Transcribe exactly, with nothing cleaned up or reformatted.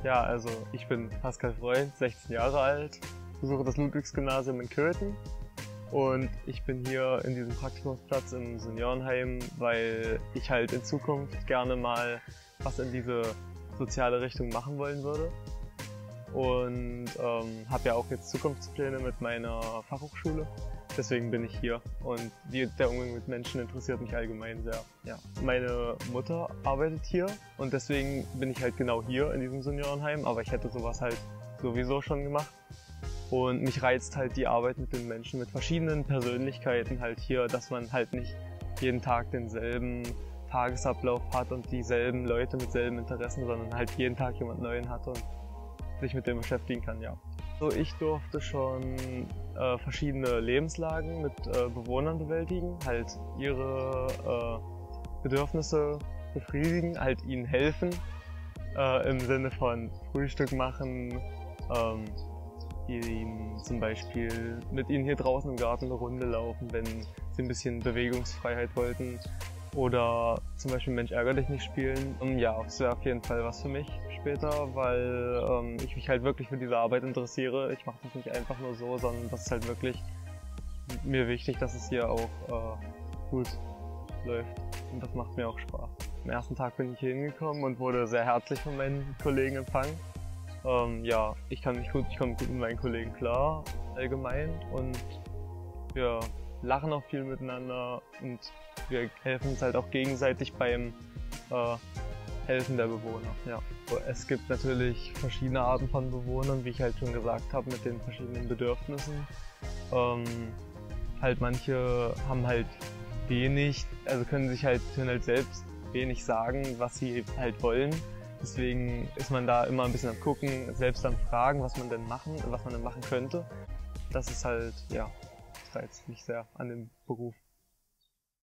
Ja, also ich bin Pascal Freund, sechzehn Jahre alt, besuche das Ludwigsgymnasium in Köthen und ich bin hier in diesem Praktikumsplatz im Seniorenheim, weil ich halt in Zukunft gerne mal was in diese soziale Richtung machen wollen würde. Und ähm, habe ja auch jetzt Zukunftspläne mit meiner Fachhochschule. Deswegen bin ich hier und die, der Umgang mit Menschen interessiert mich allgemein sehr. Ja. Meine Mutter arbeitet hier und deswegen bin ich halt genau hier in diesem Seniorenheim, aber ich hätte sowas halt sowieso schon gemacht. Und mich reizt halt die Arbeit mit den Menschen, mit verschiedenen Persönlichkeiten halt hier, dass man halt nicht jeden Tag denselben Tagesablauf hat und dieselben Leute mit selben Interessen, sondern halt jeden Tag jemand Neuen hat und sich mit dem beschäftigen kann, ja. So, ich durfte schon äh, verschiedene Lebenslagen mit äh, Bewohnern bewältigen, halt ihre äh, Bedürfnisse befriedigen, halt ihnen helfen, äh, im Sinne von Frühstück machen, ähm, ihnen zum Beispiel mit ihnen hier draußen im Garten eine Runde laufen, wenn sie ein bisschen Bewegungsfreiheit wollten. Oder zum Beispiel Mensch ärger dich nicht spielen. Um, ja, das wäre auf jeden Fall was für mich später, weil ähm, ich mich halt wirklich für diese Arbeit interessiere. Ich mache das nicht einfach nur so, sondern das ist halt wirklich mir wichtig, dass es hier auch äh, gut läuft. Und das macht mir auch Spaß. Am ersten Tag bin ich hier hingekommen und wurde sehr herzlich von meinen Kollegen empfangen. Ähm, ja, ich kann mich gut, ich komme gut mit meinen Kollegen klar, allgemein. Und wir lachen auch viel miteinander und wir helfen uns halt auch gegenseitig beim äh, Helfen der Bewohner. Ja. Es gibt natürlich verschiedene Arten von Bewohnern, wie ich halt schon gesagt habe, mit den verschiedenen Bedürfnissen. Ähm, halt manche haben halt wenig, also können sich halt, können halt selbst wenig sagen, was sie halt wollen. Deswegen ist man da immer ein bisschen am Gucken, selbst am Fragen, was man denn machen, was man denn machen könnte. Das ist halt, ja, das reizt mich sehr an dem Beruf.